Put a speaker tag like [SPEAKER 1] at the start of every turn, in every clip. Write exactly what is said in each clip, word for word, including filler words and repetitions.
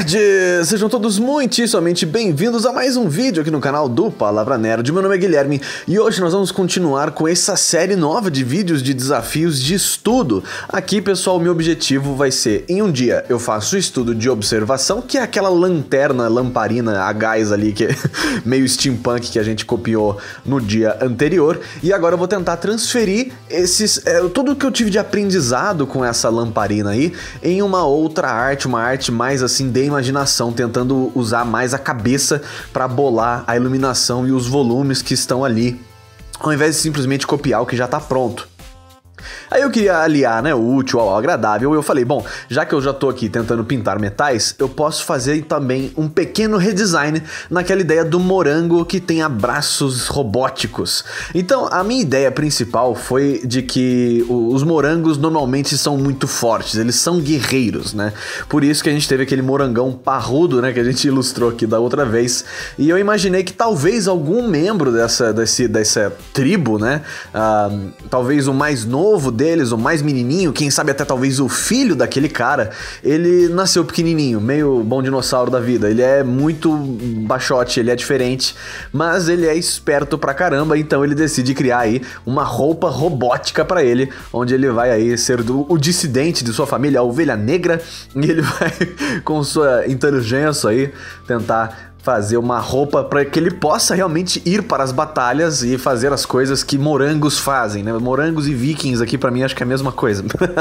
[SPEAKER 1] nerds! Sejam todos muitíssimamente bem-vindos a mais um vídeo aqui no canal do Palavra Nerd. Meu nome é Guilherme e hoje nós vamos continuar com essa série nova de vídeos de desafios de estudo. Aqui, pessoal, meu objetivo vai ser, em um dia eu faço o estudo de observação, que é aquela lanterna, lamparina a gás ali, que é meio steampunk que a gente copiou no dia anterior. E agora eu vou tentar transferir esses, é, tudo que eu tive de aprendizado com essa lamparina aí em uma outra arte, uma arte mais assim de imaginação, tentando usar mais a cabeça para bolar a iluminação e os volumes que estão ali, ao invés de simplesmente copiar o que já está pronto. Aí eu queria aliar, né, o útil ao agradável, e eu falei, bom, já que eu já tô aqui tentando pintar metais, eu posso fazer também um pequeno redesign naquela ideia do morango que tem braços robóticos. Então, a minha ideia principal foi de que os morangos normalmente são muito fortes, eles são guerreiros, né? Por isso que a gente teve aquele morangão parrudo, né, que a gente ilustrou aqui da outra vez, e eu imaginei que talvez algum membro dessa, desse, dessa tribo, né, uh, talvez o mais novo deles, o mais menininho, quem sabe até talvez o filho daquele cara, ele nasceu pequenininho, meio bom dinossauro da vida. Ele é muito baixote, ele é diferente, mas ele é esperto pra caramba, então ele decide criar aí uma roupa robótica pra ele, onde ele vai aí ser do, o dissidente de sua família, a ovelha negra, e ele vai com sua inteligência aí tentar fazer uma roupa para que ele possa realmente ir para as batalhas e fazer as coisas que morangos fazem, né? Morangos e vikings aqui para mim acho que é a mesma coisa.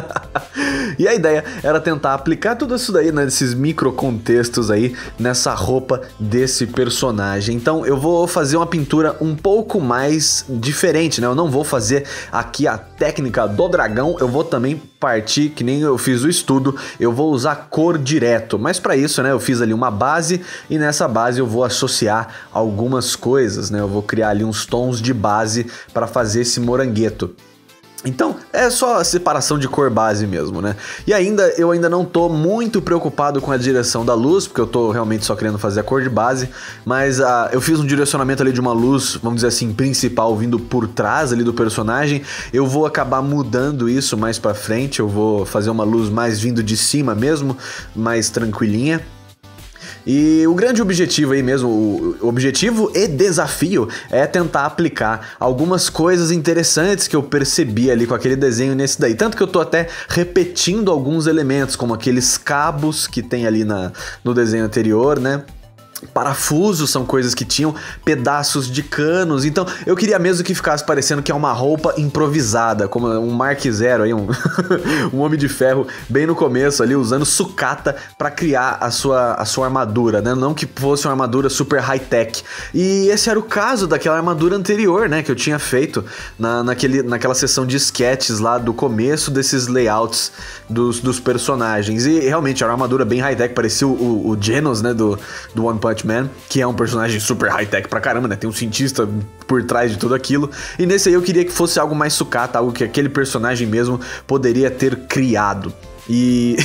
[SPEAKER 1] E a ideia era tentar aplicar tudo isso daí, né, nesses micro contextos aí, nessa roupa desse personagem. Então eu vou fazer uma pintura um pouco mais diferente, né? Eu não vou fazer aqui a técnica do dragão, eu vou também partir, que nem eu fiz o estudo, eu vou usar cor direto. Mas para isso, né, eu fiz ali uma base e nessa base eu vou associar algumas coisas, né? Eu vou criar ali uns tons de base para fazer esse morangueto. Então, é só a separação de cor base mesmo, né? E ainda, eu ainda não tô muito preocupado com a direção da luz, porque eu tô realmente só querendo fazer a cor de base, mas uh, eu fiz um direcionamento ali de uma luz, vamos dizer assim, principal, vindo por trás ali do personagem. Eu vou acabar mudando isso mais pra frente, eu vou fazer uma luz mais vindo de cima mesmo, mais tranquilinha. E o grande objetivo aí mesmo, o objetivo e desafio é tentar aplicar algumas coisas interessantes que eu percebi ali com aquele desenho nesse daí. Tanto que eu tô até repetindo alguns elementos, como aqueles cabos que tem ali na, no desenho anterior, né? Parafusos são coisas que tinham, pedaços de canos, então eu queria mesmo que ficasse parecendo que é uma roupa improvisada, como um Mark Zero aí, um, um Homem de Ferro bem no começo ali, usando sucata para criar a sua, a sua armadura, né? Não que fosse uma armadura super high-tech. E esse era o caso daquela armadura anterior, né, que eu tinha feito na, naquele, naquela sessão de sketches lá do começo desses layouts dos, dos personagens. E realmente era uma armadura bem high-tech, parecia o, o, o Genos, né, do, do One Punch Man, que é um personagem super high-tech pra caramba, né? Tem um cientista por trás de tudo aquilo. E nesse aí eu queria que fosse algo mais sucata, algo que aquele personagem mesmo poderia ter criado. E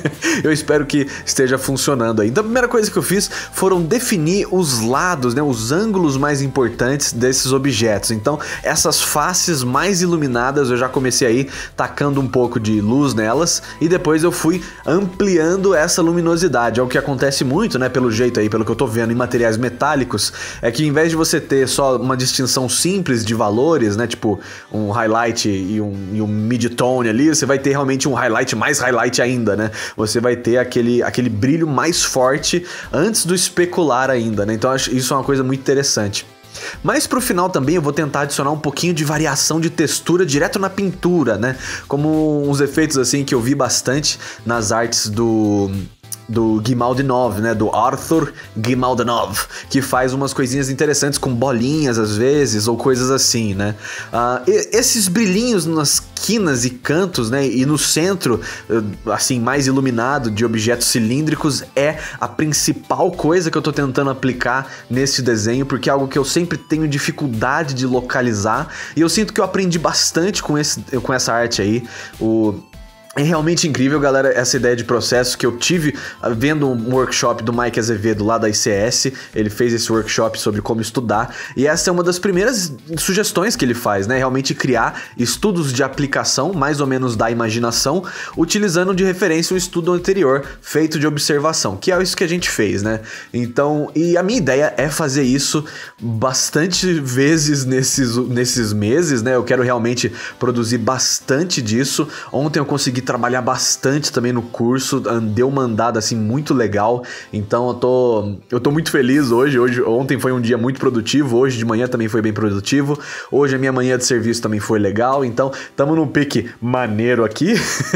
[SPEAKER 1] eu espero que esteja funcionando aí. Então a primeira coisa que eu fiz foram definir os lados, né, os ângulos mais importantes desses objetos. Então essas faces mais iluminadas eu já comecei aí tacando um pouco de luz nelas e depois eu fui ampliando essa luminosidade. É o que acontece muito, né, pelo jeito aí, pelo que eu tô vendo em materiais metálicos, é que em vez de você ter só uma distinção simples de valores, né, tipo um highlight e um, e um mid-tone ali, você vai ter realmente um highlight mais highlight ainda, né? Você vai ter aquele, aquele brilho mais forte antes do especular ainda, né? Então acho isso é uma coisa muito interessante. Mas pro final também eu vou tentar adicionar um pouquinho de variação de textura direto na pintura, né? Como uns efeitos assim que eu vi bastante nas artes do... do Gimaldinov, né, do Arthur Gimaldinov, que faz umas coisinhas interessantes com bolinhas às vezes, ou coisas assim, né. Uh, e, esses brilhinhos nas quinas e cantos, né, e no centro, uh, assim, mais iluminado de objetos cilíndricos é a principal coisa que eu tô tentando aplicar nesse desenho, porque é algo que eu sempre tenho dificuldade de localizar, e eu sinto que eu aprendi bastante com, esse, com essa arte aí. O... É realmente incrível, galera, essa ideia de processo que eu tive vendo um workshop do Mike Azevedo lá da I C S. Ele fez esse workshop sobre como estudar, e essa é uma das primeiras sugestões que ele faz, né? Realmente criar estudos de aplicação, mais ou menos da imaginação, utilizando de referência um estudo anterior feito de observação, que é isso que a gente fez, né? Então, e a minha ideia é fazer isso bastante vezes nesses, nesses meses, né? Eu quero realmente produzir bastante disso. Ontem eu consegui trabalhar bastante também no curso, deu uma andada assim muito legal, então eu tô, eu tô muito feliz hoje, hoje, ontem foi um dia muito produtivo, hoje de manhã também foi bem produtivo, hoje a minha manhã de serviço também foi legal, então tamo num pique maneiro aqui,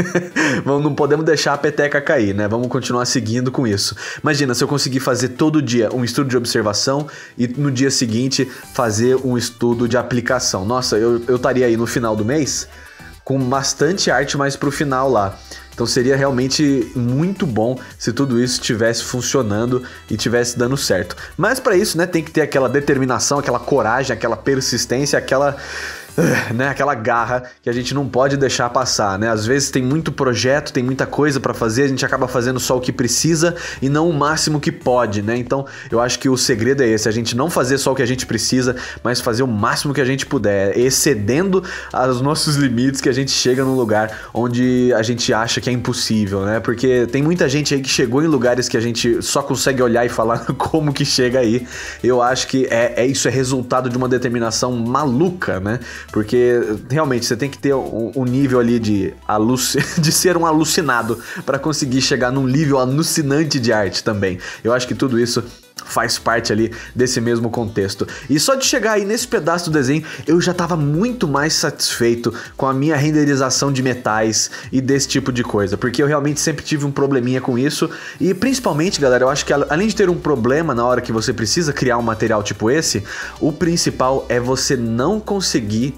[SPEAKER 1] não podemos deixar a peteca cair, né, vamos continuar seguindo com isso. Imagina se eu conseguir fazer todo dia um estudo de observação e no dia seguinte fazer um estudo de aplicação, nossa, eu eu estaria aí no final do mês com bastante arte mais pro final lá. Então seria realmente muito bom se tudo isso estivesse funcionando e estivesse dando certo. Mas para isso, né, tem que ter aquela determinação, aquela coragem, aquela persistência, aquela... né, aquela garra que a gente não pode deixar passar, né? Às vezes tem muito projeto, tem muita coisa pra fazer, a gente acaba fazendo só o que precisa e não o máximo que pode, né? Então eu acho que o segredo é esse, a gente não fazer só o que a gente precisa, mas fazer o máximo que a gente puder, excedendo os nossos limites, que a gente chega num lugar onde a gente acha que é impossível, né? Porque tem muita gente aí que chegou em lugares que a gente só consegue olhar e falar como que chega aí. Eu acho que é, é isso é resultado de uma determinação maluca, né? Porque realmente você tem que ter um, um nível ali de, aluc... de ser um alucinado para conseguir chegar num nível alucinante de arte também. Eu acho que tudo isso faz parte ali desse mesmo contexto. E só de chegar aí nesse pedaço do desenho, eu já estava muito mais satisfeito com a minha renderização de metais e desse tipo de coisa, porque eu realmente sempre tive um probleminha com isso, e principalmente, galera, eu acho que além de ter um problema na hora que você precisa criar um material tipo esse, o principal é você não conseguir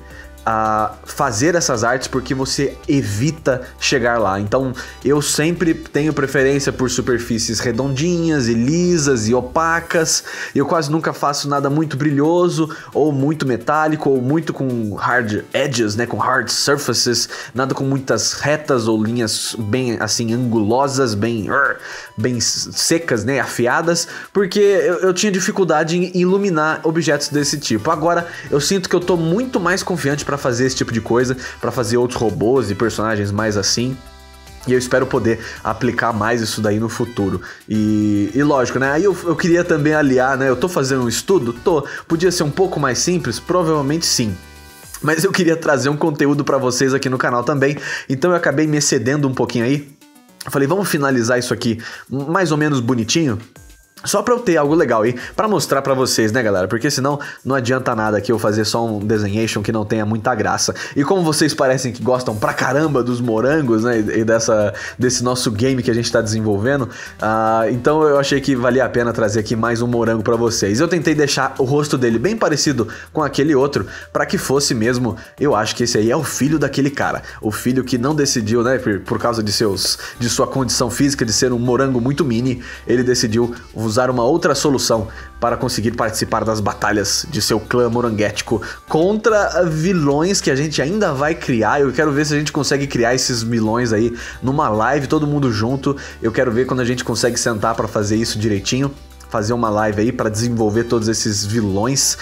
[SPEAKER 1] a fazer essas artes porque você evita chegar lá. Então eu sempre tenho preferência por superfícies redondinhas e lisas e opacas. Eu quase nunca faço nada muito brilhoso ou muito metálico ou muito com hard edges, né, com hard surfaces, nada com muitas retas ou linhas bem assim angulosas, bem bem secas, né, afiadas, porque eu, eu tinha dificuldade em iluminar objetos desse tipo. Agora eu sinto que eu tô muito mais confiante para fazer esse tipo de coisa, para fazer outros robôs e personagens mais assim. E eu espero poder aplicar mais isso daí no futuro. E, e lógico, né? Aí eu, eu queria também aliar, né? Eu tô fazendo um estudo? Tô. Podia ser um pouco mais simples? Provavelmente sim. Mas eu queria trazer um conteúdo pra vocês aqui no canal também. Então eu acabei me excedendo um pouquinho aí. Eu falei, vamos finalizar isso aqui mais ou menos bonitinho? Só pra eu ter algo legal aí pra mostrar pra vocês, né, galera? Porque senão não adianta nada aqui eu fazer só um desenhation que não tenha muita graça. E como vocês parecem que gostam pra caramba dos morangos, né, e dessa, desse nosso game que a gente tá desenvolvendo, uh, então eu achei que valia a pena trazer aqui mais um morango pra vocês. Eu tentei deixar o rosto dele bem parecido com aquele outro, pra que fosse mesmo, eu acho que esse aí é o filho daquele cara. O filho que não decidiu, né, por, por causa de, seus, de sua condição física de ser um morango muito mini, ele decidiu usar usar uma outra solução para conseguir participar das batalhas de seu clã moranguético contra vilões que a gente ainda vai criar. Eu quero ver se a gente consegue criar esses vilões aí numa live, todo mundo junto. Eu quero ver quando a gente consegue sentar para fazer isso direitinho, fazer uma live aí para desenvolver todos esses vilões.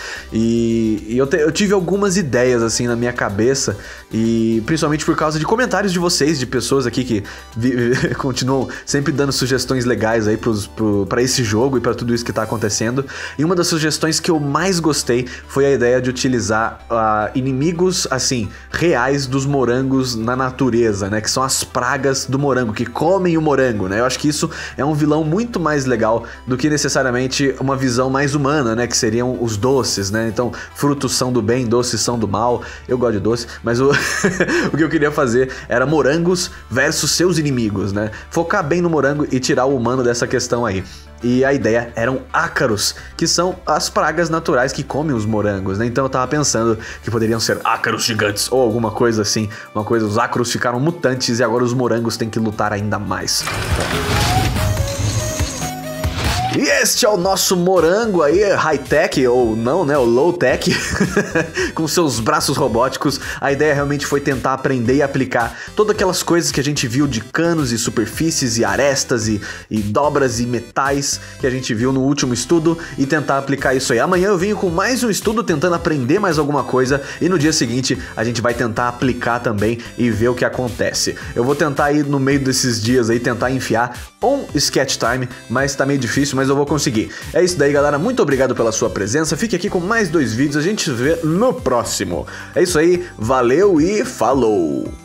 [SPEAKER 1] E, e eu, te, eu tive algumas ideias assim na minha cabeça, e principalmente por causa de comentários de vocês, de pessoas aqui que vi, vi, continuam sempre dando sugestões legais aí pros, pro, pra esse jogo e para tudo isso que tá acontecendo. E uma das sugestões que eu mais gostei foi a ideia de utilizar uh, inimigos assim reais dos morangos na natureza, né, que são as pragas do morango, que comem o morango, né. Eu acho que isso é um vilão muito mais legal do que necessariamente uma visão mais humana, né, que seriam os doces, né. Então frutos são do bem, doces são do mal. Eu gosto de doce, mas o o que eu queria fazer era morangos versus seus inimigos, né? Focar bem no morango e tirar o humano dessa questão aí. E a ideia eram ácaros, que são as pragas naturais que comem os morangos, né? Então eu tava pensando que poderiam ser ácaros gigantes ou alguma coisa assim. Uma coisa, os ácaros ficaram mutantes e agora os morangos têm que lutar ainda mais. E este é o nosso morango aí, high-tech, ou não, né, o low-tech, com seus braços robóticos. A ideia realmente foi tentar aprender e aplicar todas aquelas coisas que a gente viu de canos e superfícies e arestas e, e dobras e metais que a gente viu no último estudo e tentar aplicar isso aí. Amanhã eu venho com mais um estudo tentando aprender mais alguma coisa e no dia seguinte a gente vai tentar aplicar também e ver o que acontece. Eu vou tentar ir no meio desses dias aí, tentar enfiar um sketch time, mas tá meio difícil, mas eu vou conseguir. É isso daí, galera. Muito obrigado pela sua presença. Fique aqui com mais dois vídeos. A gente se vê no próximo. É isso aí. Valeu e falou!